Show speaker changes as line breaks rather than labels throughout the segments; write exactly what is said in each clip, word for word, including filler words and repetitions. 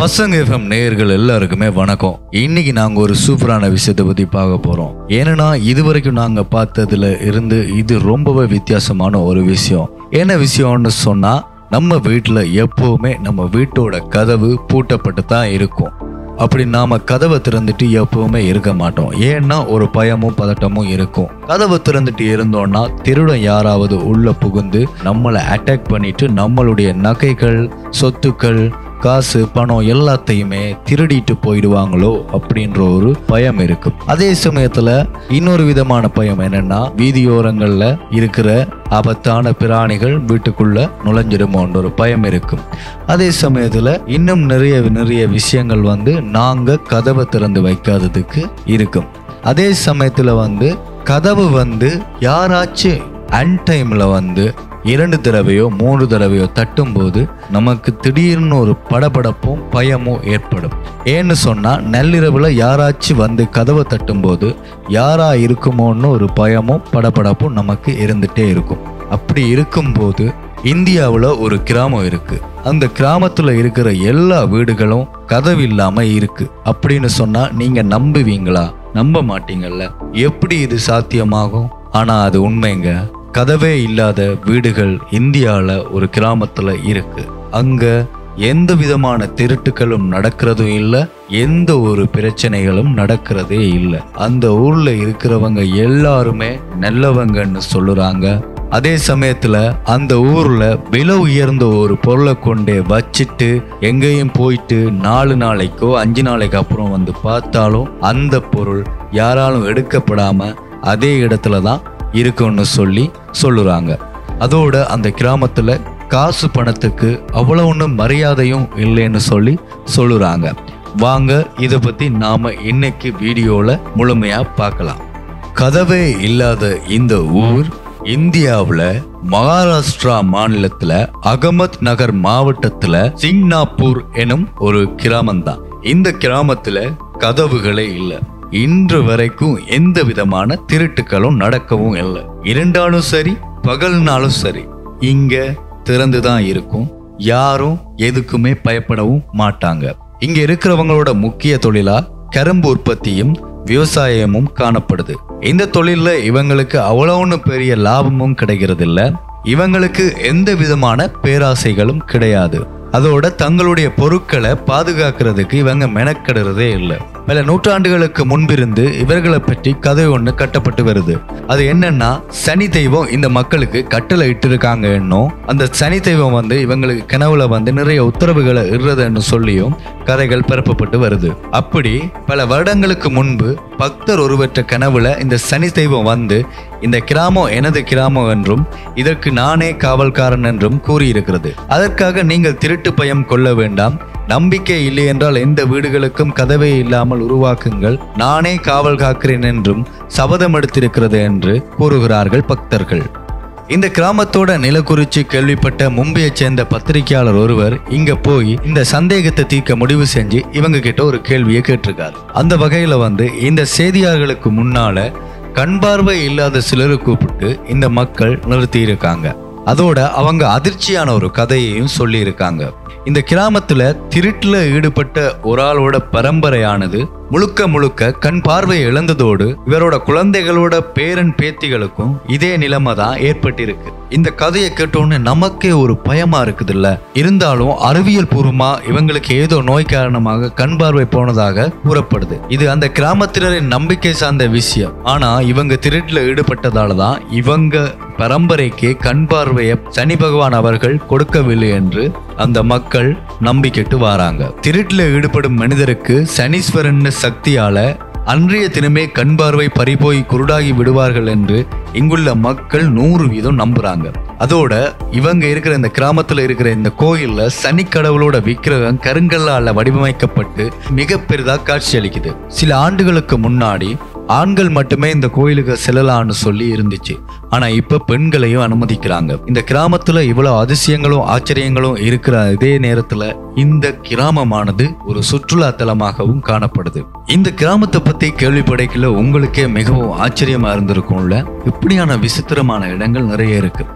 பசங்க எஃப்எம் நேயர்கள் எல்லாருக்குமே வணக்கம். இன்னைக்கு நாங்க ஒரு சூப்பரான விஷயத்தை பத்தி பார்க்க போறோம். ஏன்னா இது வரைக்கும் நாங்க பார்த்ததுல இருந்து இது ரொம்பவே வித்தியாசமான ஒரு விஷயம். என்ன விஷயம்னு சொன்னா, நம்ம வீட்டுல எப்பவுமே நம்ம வீட்டோட கதவு பூட்டப்பட்டு தான் இருக்கும். அப்படி நாம கதவை திறந்துட்டு எப்பவுமே இருக்க மாட்டோம். ஏன்னா ஒரு பயமும் பதட்டமும் இருக்கும். கதவை திறந்துட்டு இருந்தோம்னா திருடன் யாராவது உள்ள புகுந்து நம்மளை அட்டாக் பண்ணிட்டு நம்மளுடைய நகைகள், சொத்துக்கள், காசு, பணம் எல்லாத்தையுமே திருடிட்டு போயிடுவாங்களோ அப்படின்ற ஒரு பயம் இருக்கு. அதே சமயத்துல இன்னொரு விதமான பயம் என்னன்னா, வீதியோரங்கள்ல இருக்கிற ஆபத்தான பிராணிகள் வீட்டுக்குள்ள நுழைஞ்சிடுமோன்ற ஒரு பயம் இருக்கும். அதே சமயத்துல இன்னும் நிறைய நிறைய விஷயங்கள் வந்து நாங்க கதவை திறந்து வைக்காததுக்கு இருக்கும். அதே சமயத்துல வந்து கதவு வந்து யாராச்சும் அன்டைம்ல வந்து இரண்டு தடவையோ மூன்று தடவையோ தட்டும் போது நமக்கு திடீர்னு ஒரு படபடப்பும் பயமும் ஏற்படும். ஏன்னு சொன்னா, நள்ளிரவுல யாராச்சும் வந்து கதவை தட்டும் போது யாரா இருக்குமோன்னு ஒரு பயமும் படபடப்பும் நமக்கு இருந்துட்டே இருக்கும். அப்படி இருக்கும்போது இந்தியாவில் ஒரு கிராமம் இருக்கு. அந்த கிராமத்துல இருக்கிற எல்லா வீடுகளும் கதவு இல்லாம இருக்கு அப்படின்னு சொன்னா நீங்க நம்புவீங்களா? நம்ப மாட்டீங்கல்ல. எப்படி இது சாத்தியமாகும்? ஆனா அது உண்மைங்க. கதவே இல்லாத வீடுகள் இந்தியாவில் ஒரு கிராமத்துல இருக்கு. அங்க எந்த விதமான திருட்டுகளும் நடக்கிறதும் இல்லை, எந்த ஒரு பிரச்சனைகளும் நடக்கிறதே இல்லை. அந்த ஊர்ல இருக்கிறவங்க எல்லாருமே நல்லவங்கன்னு சொல்லுறாங்க. அதே சமயத்துல அந்த ஊர்ல விலை உயர்ந்த ஒரு பொருளை கொண்டே வச்சுட்டு எங்கேயும் போயிட்டு நாலு நாளைக்கோ அஞ்சு நாளைக்கு அப்புறம் வந்து பார்த்தாலும் அந்த பொருள் யாராலும் எடுக்கப்படாம அதே இடத்துல தான் இருக்குன்னு சொல்லி சொல்லுறாங்க. அதோட அந்த கிராமத்துல காசு பணத்துக்கு அவ்வளவு ஒன்றும் மரியாதையும் இல்லைன்னு சொல்லி சொல்லுறாங்க. வாங்க இதை பத்தி நாம இன்னைக்கு வீடியோல முழுமையா பார்க்கலாம். கதவே இல்லாத இந்த ஊர் இந்தியாவுல மகாராஷ்டிரா மாநிலத்துல அகமத் நகர் மாவட்டத்துல சிங்னாப்பூர் எனும் ஒரு கிராமம் தான். இந்த கிராமத்துல கதவுகளே இல்லை. இன்று வரைக்கும் எந்த விதமான திருட்டுகளும் நடக்கவும் இல்லை. இரண்டாலும் சரி பகல்னாலும் சரி இங்க திறந்துதான் இருக்கும். யாரும் எதுக்குமே பயப்படவும் மாட்டாங்க. இங்க இருக்கிறவங்களோட முக்கிய தொழிலா கரும்பு உற்பத்தியும் விவசாயமும் காணப்படுது. இந்த தொழில்ல இவங்களுக்கு அவ்வளவு பெரிய லாபமும் கிடைக்கிறது இல்ல. இவங்களுக்கு எந்த விதமான பேராசைகளும் கிடையாது. அதோட தங்களுடைய பொருட்களை பாதுகாக்கிறதுக்கு இவங்க மெனக்கெடுறதே இல்லை. பல நூற்றாண்டுகளுக்கு முன்பிருந்து இவர்களை பற்றி கதை ஒண்ணு கட்டப்பட்டு வருது. அது என்னன்னா, சனி தெய்வம் இந்த மக்களுக்கு கட்டளை இட்டு இருக்காங்க. என்னும் அந்த சனி தெய்வம் வந்து இவங்களுக்கு கனவுல வந்து நிறைய உத்தரவுகளை இடுறதுன்னு சொல்லியும் கதைகள் பரப்பப்பட்டு வருது. அப்படி பல வருடங்களுக்கு முன்பு பக்தர் ஒருவற்ற கனவுல இந்த சனி தெய்வம் வந்து இந்த கிராமம் எனது கிராமம் என்றும் இதற்கு நானே காவல்காரன் என்றும் கூறியிருக்கிறது. அதற்காக நீங்கள் திருட்டு பயம் கொள்ள வேண்டாம். நம்பிக்கை இல்லை என்றால் எந்த வீடுகளுக்கும் கதவே இல்லாமல் உருவாக்குங்கள். நானே காவல் காக்கிறேன் என்றும் சபதம் எடுத்திருக்கிறது என்று கூறுகிறார்கள் பக்தர்கள். இந்த கிராமத்தோட நில குறிச்சு கேள்விப்பட்ட மும்பையை சேர்ந்த பத்திரிகையாளர் ஒருவர் இங்க போய் இந்த சந்தேகத்தை தீர்க்க முடிவு செஞ்சு இவங்க கிட்ட ஒரு கேள்வியை கேட்டிருக்காரு. அந்த வகையில வந்து இந்த செய்தியாளர்களுக்கு முன்னால கண் பார்வை இல்லாத சிலரை கூப்பிட்டு இந்த மக்கள் நிறுத்தி இருக்காங்க. அதோட அவங்க அதிர்ச்சியான ஒரு கதையையும் சொல்லி இருக்காங்க. இந்த கிராமத்துல திருட்டுல ஈடுபட்ட ஒரு ஆளோட பரம்பரையானது முழுக்க முழுக்க கண் பார்வையை இழந்ததோடு இவரோட குழந்தைகளோட பேரன் பேத்திகளுக்கும் இதே நிலைமை தான் ஏற்பட்டிருக்கு. இந்த கதையை கேட்டோன்னு நமக்கே ஒரு பயமா இருக்குது இல்ல. இருந்தாலும் அறிவியல் பூர்வமா இவங்களுக்கு ஏதோ நோய் காரணமாக கண் பார்வை போனதாக கூறப்படுது. இது அந்த கிராமத்தினரின் நம்பிக்கை சார்ந்த விஷயம். ஆனா இவங்க திருட்டுல ஈடுபட்டதாலதான் இவங்க பரம்பரைக்கு கண் பார்வையை சனி பகவான் அவர்கள் கொடுக்கவில்லை என்று அந்த மக்கள் நம்பிக்கிட்டு வராங்க. திருட்டுல ஈடுபடும் மனிதருக்கு சனீஸ்வரன் சக்தியால அன்றைய தினமே கண் பார்வை பறிபோய் குருடாகி விடுவார்கள் என்று இங்குள்ள மக்கள் நூறு வீதம் நம்புறாங்க. அதோட இவங்க இருக்கிற இந்த கிராமத்துல இருக்கிற இந்த கோயில்ல சனி கடவுளோட விக்கிரகம் கருங்கல்லால வடிவமைக்கப்பட்டு மிக பெரிதா காட்சி அளிக்குது. சில ஆண்டுகளுக்கு முன்னாடி ஆண்கள் மட்டுமே இந்த கோயிலுக்கு செல்லலான்னு சொல்லி இருந்துச்சு. ஆனா இப்ப பெண்களையும் அனுமதிக்கிறாங்க. இந்த கிராமத்துல இவ்வளவு அதிசயங்களும் ஆச்சரியங்களும் இருக்கிற இதே நேரத்துல இந்த கிராமமானது ஒரு சுற்றுலா தலமாகவும் காணப்படுது. இந்த கிராமத்தை பத்தி கேள்விப்படைக்கல உங்களுக்கே மிகவும் ஆச்சரியமா இருந்திருக்கும்ல. இப்படியான விசித்திரமான இடங்கள் நிறைய இருக்கு.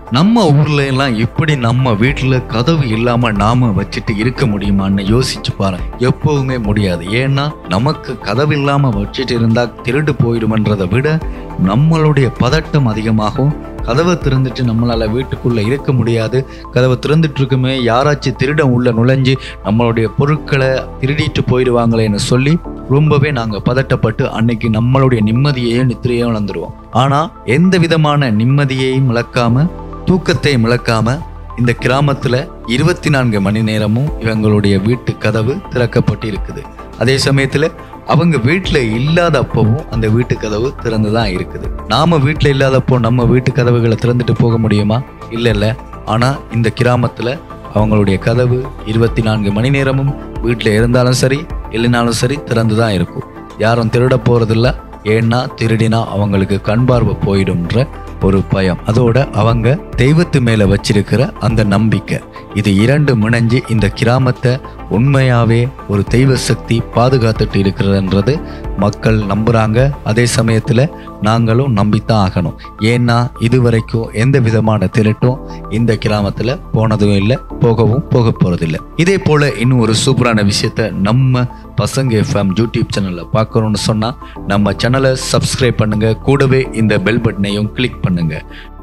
நம்ம ஊர்ல எல்லாம் இப்படி நம்ம வீட்டுல கதவு இல்லாம நாம வச்சுட்டு இருக்க முடியுமான்னு யோசிச்சு பாருங்க. எப்பவுமே முடியாது. ஏன்னா நமக்கு கதவு இல்லாம வச்சுட்டு இருந்தா திருடு போயிடுமன்றதை விட நம்மளுடைய பதட்டம் அதிகமாகும். கதவை திறந்துட்டு நம்மளால வீட்டுக்குள்ள இருக்க முடியாது. கதவை திறந்துட்டு இருக்குமே யாராச்சும் திருடன் உள்ள நுழைஞ்சு நம்மளுடைய பொருட்களை திருடிட்டு போயிடுவாங்களேன்னு சொல்லி ரொம்பவே நாங்க பதட்டப்பட்டு அன்னைக்கு நம்மளுடைய நிம்மதியையும் நித்திரையும் இழந்துருவோம். ஆனா எந்த விதமான நிம்மதியையும் இழக்காம தூக்கத்தையும் இழக்காம இந்த கிராமத்துல இருபத்தி நான்கு மணி நேரமும் இவங்களுடைய வீட்டு கதவு திறக்கப்பட்டு இருக்குது. அதே சமயத்துல அவங்க வீட்டுல இல்லாதப்பவும் அந்த வீட்டு கதவு திறந்துதான் இருக்குது. நாம வீட்டுல இல்லாதப்போ நம்ம வீட்டு கதவுகளை திறந்துட்டு போக முடியுமா? இல்ல இல்ல. ஆனா இந்த கிராமத்துல அவங்களுடைய கதவு இருபத்தி நான்கு மணி நேரமும் வீட்டுல இருந்தாலும் சரி இல்லைனாலும் சரி திறந்துதான் இருக்கும். யாரும் திருட போறதில்ல. ஏன்னா திருடினா அவங்களுக்கு கண் பார்வை போயிடும்ன்ற ஒரு பயம். அதோட அவங்க தெய்வத்து மேல வச்சிருக்கிற அந்த நம்பிக்கை, இது இரண்டு முனைஞ்சு இந்த கிராமத்தை உண்மையாவே ஒரு தெய்வ சக்தி பாதுகாத்துட்டு இருக்கிறதுன்றது மக்கள் நம்புறாங்க. அதே சமயத்துல நாங்களும் நம்பித்தான் ஆகணும். ஏன்னா இதுவரைக்கும் எந்த விதமான திருட்டும் இந்த கிராமத்துல போனதும் இல்லை, போகவும் போக போறதில்லை. இதே போல இன்னும் ஒரு சூப்பரான விஷயத்த நம்ம பசங்க எஃப்எம் யூடியூப் சேனல்ல பார்க்கணும்னு சொன்னா நம்ம சேனலை சப்ஸ்கிரைப் பண்ணுங்க. கூடவே இந்த பெல் பட்டனையும் கிளிக் பண்ணுங்க.